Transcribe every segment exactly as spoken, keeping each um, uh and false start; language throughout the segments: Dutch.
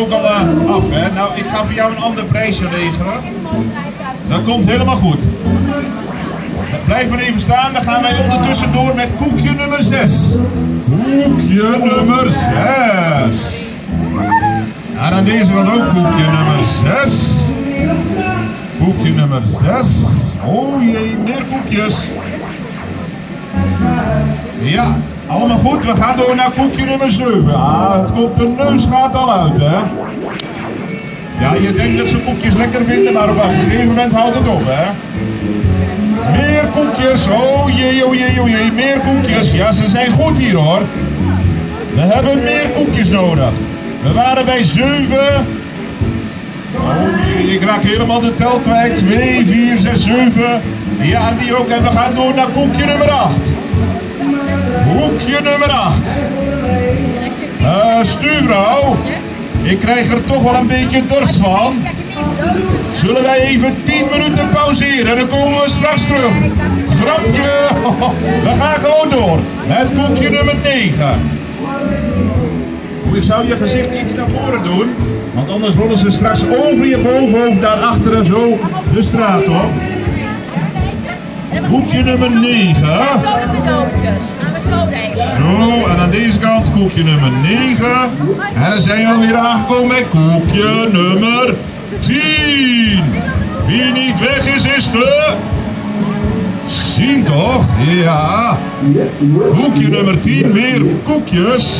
ook al uh, af, hè? Nou, ik ga voor jou een ander prijsje regelen. Dat komt helemaal goed. Blijf maar even staan, dan gaan wij ondertussen door met koekje nummer zes. Koekje nummer zes. En aan deze kant ook koekje nummer zes. Koekje nummer zes. Oh jee, meer koekjes. Ja, allemaal goed. We gaan door naar koekje nummer zeven. Ah, het komt, de neus gaat al uit, hè. Ja, je denkt dat ze koekjes lekker vinden, maar op een gegeven moment houdt het op, hè. Meer koekjes. Oh jee, oh jee, oh jee. Meer koekjes. Ja, ze zijn goed hier, hoor. We hebben meer koekjes nodig. We waren bij zeven. Oh jee, ik raak helemaal de tel kwijt. twee, vier, zes, zeven. Ja, die ook. En we gaan door naar koekje nummer acht. Koekje nummer acht. Uh, stuurvrouw. Ik krijg er toch wel een beetje dorst van. Zullen wij even tien minuten pauzeren en dan komen we straks terug. Grapje. We gaan gewoon door. Met koekje nummer negen. Ik zou je gezicht iets naar voren doen, want anders rollen ze straks over je bovenhoofd daarachter en zo de straat op. Koekje nummer negen. Zo, en aan deze kant koekje nummer negen. En dan zijn we alweer aangekomen bij koekje nummer tien. Wie niet weg is, is de... Zien toch? Ja. Koekje nummer tien, weer koekjes.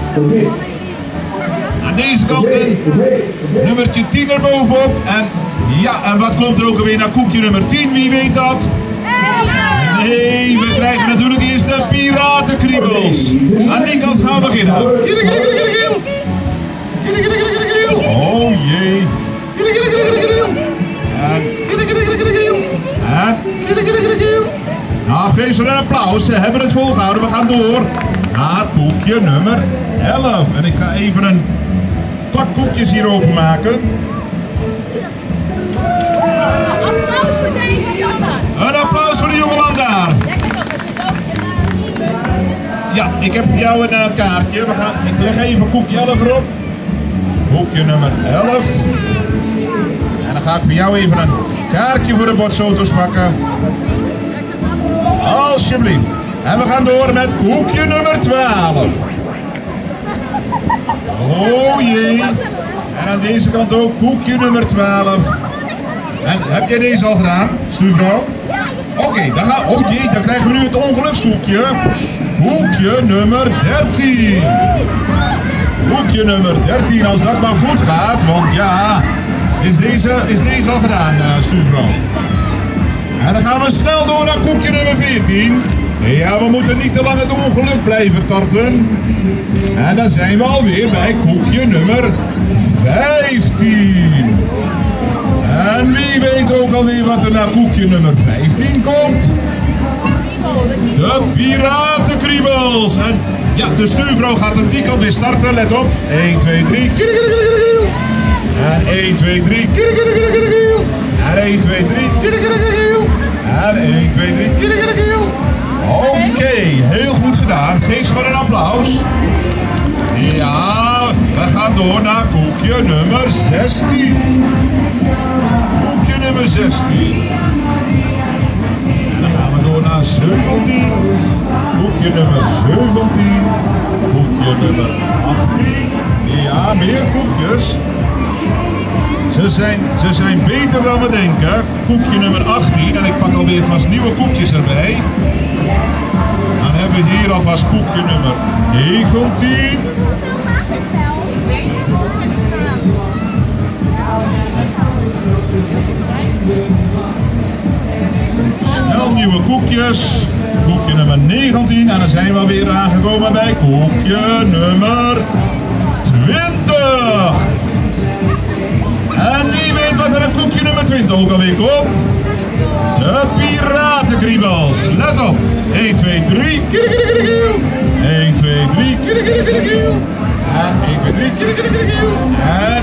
Aan deze kant een nummertje tien er bovenop. En ja, en wat komt er ook alweer naar koekje nummer tien? Wie weet dat? Nee, we krijgen natuurlijk eerst de piratenkriebels. Aan die kant gaan we beginnen. Oh jee. En... En... Nou, geef ze een applaus. Ze hebben het volgehouden. We gaan door naar koekje nummer elf. En ik ga even een pak koekjes hier openmaken. Applaus voor deze jongen. Een applaus voor de jongeman daar. Ja, ik heb voor jou een uh, kaartje. We gaan, ik leg even koekje elf erop. Koekje nummer elf. En dan ga ik voor jou even een kaartje voor de botsauto's pakken. Alsjeblieft. En we gaan door met koekje nummer twaalf. Oh jee. En aan deze kant ook koekje nummer twaalf. En heb jij deze al gedaan, stuurvrouw? Oké, okay, dan gaan oh jee, dan krijgen we nu het ongelukskoekje. Koekje nummer dertien. Koekje nummer dertien, als dat maar goed gaat, want ja, is deze, is deze al gedaan, uh, stuurvrouw. En dan gaan we snel door naar koekje nummer veertien. Ja, we moeten niet te lang het ongeluk blijven tarten. En dan zijn we alweer bij koekje nummer vijftien. En wie weet ook alweer wat er naar koekje nummer vijftien komt? De piratenkriebels. En ja, de stuurvrouw gaat aan die kant weer starten. Let op. één, twee, drie. En één, twee, drie. En één, twee, drie. En één, twee, drie. Oké, okay, heel goed gedaan. Geef ze maar een applaus. Ja, we gaan door naar koekje nummer zestien. Koekje nummer zestien. En dan gaan we door naar zeventien. Koekje nummer zeventien. Koekje nummer achttien. Ja, meer koekjes. Ze zijn, ze zijn beter dan we denken. Koekje nummer achttien. En ik pak alweer vast nieuwe koekjes erbij. Dan hebben we hier alvast koekje nummer negentien. Snel nieuwe koekjes. Koekje nummer negentien. En dan zijn we alweer aangekomen bij koekje nummer twintig. En wie weet wat er aan koekje nummer twintig ook alweer komt? De piratenkriebels. Let op. één, twee, drie. één, twee, drie. En één, twee, drie. En...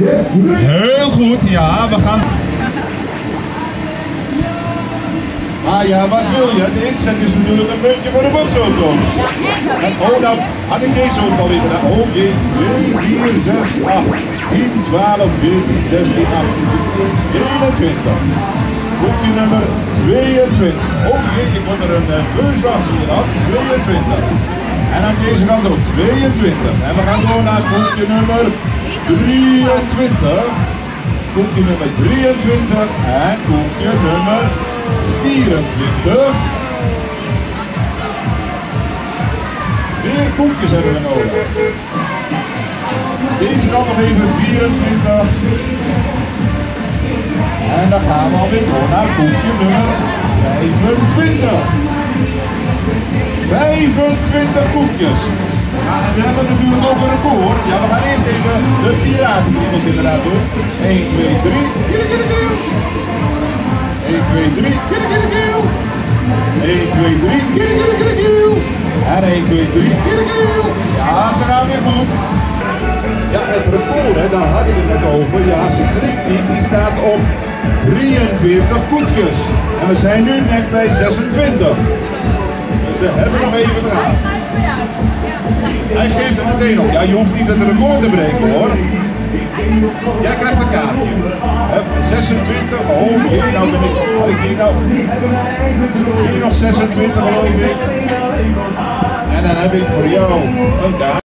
Heel goed. Ja, we gaan... ja, wat wil je? De inzet is natuurlijk een muntje voor de botsauto's. En, oh, nou had ik deze ook alweer gedaan. Oh jee, twee, vier, zes, acht, tien, twaalf, veertien, zestien, achttien, eenentwintig. Boekje nummer tweeëntwintig. Oh jee, ik word er een uh, beuswacht hier af. tweeëntwintig. En aan deze kant ook tweeëntwintig. En we gaan door naar boekje nummer drieëntwintig. Boekje nummer drieëntwintig en boekje nummer vierentwintig. Weer koekjes hebben we nodig. Deze kant nog even vierentwintig. En dan gaan we alweer door naar boekje nummer vijfentwintig. vijfentwintig koekjes. Ja, en we hebben natuurlijk ook een record. Ja, we gaan eerst even de piratenkriebels inderdaad doen. één, twee, drie. één, twee, drie. één, twee, drie. En één, twee, drie. Ja, ze gaan weer goed. Ja, het record, hè, daar had ik het net over. Ja, Strictly, die staat op drieënveertig koekjes. En we zijn nu net bij zesentwintig. Dus we hebben nog even te gaan. Hij geeft het meteen op. Ja, je hoeft niet het record te breken hoor. Jij krijgt een kaartje. zesentwintig, oh jee, nou ben ik, had ik hier nou, hier nog zesentwintig geloof ik. En dan heb ik voor jou een kaartje.